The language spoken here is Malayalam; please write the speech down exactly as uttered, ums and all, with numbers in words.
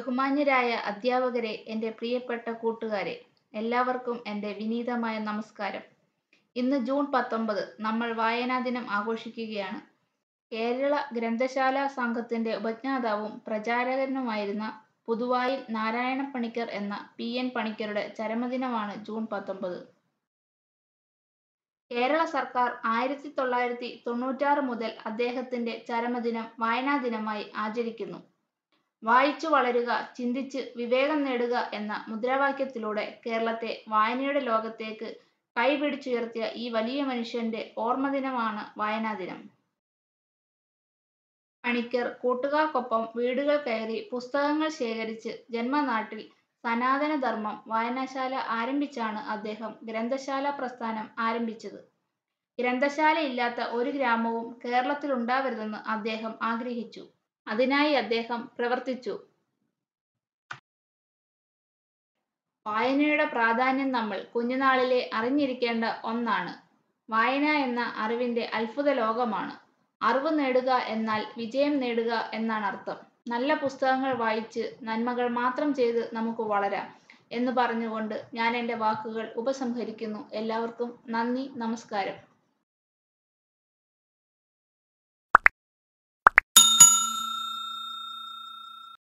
ബഹുമാന്യരായ അധ്യാപകരെ, എൻ്റെ പ്രിയപ്പെട്ട കൂട്ടുകാരെ, എല്ലാവർക്കും എൻ്റെ വിനീതമായ നമസ്കാരം. ഇന്ന് ജൂൺ പത്തൊമ്പത്. നമ്മൾ വായനാ ദിനം ആഘോഷിക്കുകയാണ്. കേരള ഗ്രന്ഥശാലാ സംഘത്തിൻ്റെ ഉപജ്ഞാതാവും പ്രചാരകനുമായിരുന്ന പുതുവായിൽ നാരായണ പണിക്കർ എന്ന പി എൻ പണിക്കരുടെ ചരമദിനമാണ് ജൂൺ പത്തൊമ്പത്. കേരള സർക്കാർ ആയിരത്തി തൊള്ളായിരത്തി തൊണ്ണൂറ്റാറ് മുതൽ അദ്ദേഹത്തിൻ്റെ ചരമദിനം വായനാ ദിനമായി ആചരിക്കുന്നു. വായിച്ചു വളരുക, ചിന്തിച്ച് വിവേകം നേടുക എന്ന മുദ്രാവാക്യത്തിലൂടെ കേരളത്തെ വായനയുടെ ലോകത്തേക്ക് കൈപിടിച്ചുയർത്തിയ ഈ വലിയ മനുഷ്യൻ്റെ ഓർമ്മദിനമാണ് വായനാ ദിനം. പണിക്കർ കൂട്ടുകാർക്കൊപ്പം വീടുകൾ കയറി പുസ്തകങ്ങൾ ശേഖരിച്ച് ജന്മനാട്ടിൽ സനാതനധർമ്മം വായനശാല ആരംഭിച്ചാണ് അദ്ദേഹം ഗ്രന്ഥശാലാ പ്രസ്ഥാനം ആരംഭിച്ചത്. ഗ്രന്ഥശാലയില്ലാത്ത ഒരു ഗ്രാമവും കേരളത്തിലുണ്ടാവരുതെന്ന് അദ്ദേഹം ആഗ്രഹിച്ചു. അതിനായി അദ്ദേഹം പ്രവർത്തിച്ചു. വായനയുടെ പ്രാധാന്യം നമ്മൾ കുഞ്ഞുനാളിലേ അറിഞ്ഞിരിക്കേണ്ട ഒന്നാണ്. വായന എന്ന അറിവിൻ്റെ അത്ഭുത ലോകമാണ്. അറിവ് നേടുക എന്നാൽ വിജയം നേടുക എന്നാണർത്ഥം. നല്ല പുസ്തകങ്ങൾ വായിച്ച് നന്മകൾ മാത്രം ചെയ്ത് നമുക്ക് വളരാം എന്ന് പറഞ്ഞുകൊണ്ട് ഞാൻ എൻ്റെ വാക്കുകൾ ഉപസംഹരിക്കുന്നു. എല്ലാവർക്കും നന്ദി, നമസ്കാരം.